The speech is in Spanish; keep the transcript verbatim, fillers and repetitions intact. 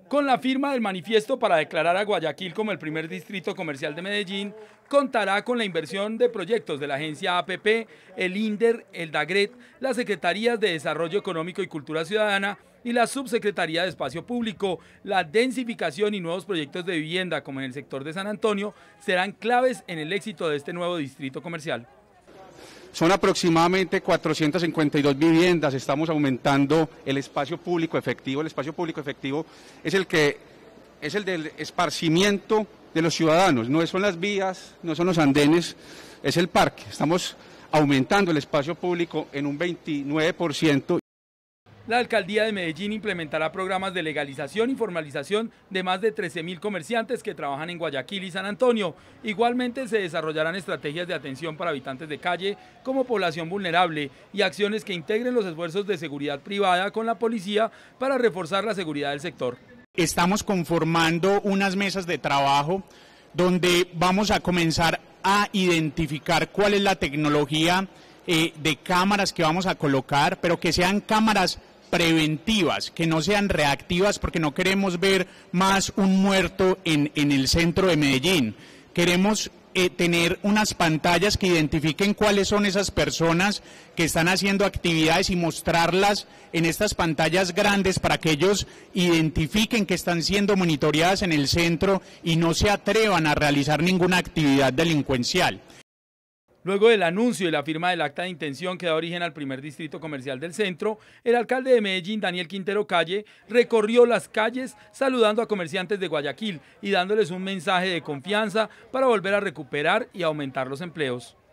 Con la firma del manifiesto para declarar a Guayaquil como el primer distrito comercial de Medellín, contará con la inversión de proyectos de la agencia A P P, el INDER, el DAGRET, las Secretarías de Desarrollo Económico y Cultura Ciudadana y la Subsecretaría de Espacio Público. La densificación y nuevos proyectos de vivienda, como en el sector de San Antonio, serán claves en el éxito de este nuevo distrito comercial. Son aproximadamente cuatrocientas cincuenta y dos viviendas, estamos aumentando el espacio público efectivo. El espacio público efectivo es el que es el del esparcimiento de los ciudadanos, no son las vías, no son los andenes, es el parque. Estamos aumentando el espacio público en un veintinueve por ciento. La Alcaldía de Medellín implementará programas de legalización y formalización de más de trece mil comerciantes que trabajan en Guayaquil y San Antonio. Igualmente se desarrollarán estrategias de atención para habitantes de calle como población vulnerable y acciones que integren los esfuerzos de seguridad privada con la policía para reforzar la seguridad del sector. Estamos conformando unas mesas de trabajo donde vamos a comenzar a identificar cuál es la tecnología eh, de cámaras que vamos a colocar, pero que sean cámaras preventivas, que no sean reactivas, porque no queremos ver más un muerto en, en el centro de Medellín. Queremos eh, tener unas pantallas que identifiquen cuáles son esas personas que están haciendo actividades y mostrarlas en estas pantallas grandes para que ellos identifiquen que están siendo monitoreadas en el centro y no se atrevan a realizar ninguna actividad delincuencial. Luego del anuncio y la firma del acta de intención que da origen al primer distrito comercial del centro, el alcalde de Medellín, Daniel Quintero Calle, recorrió las calles saludando a comerciantes de Guayaquil y dándoles un mensaje de confianza para volver a recuperar y aumentar los empleos.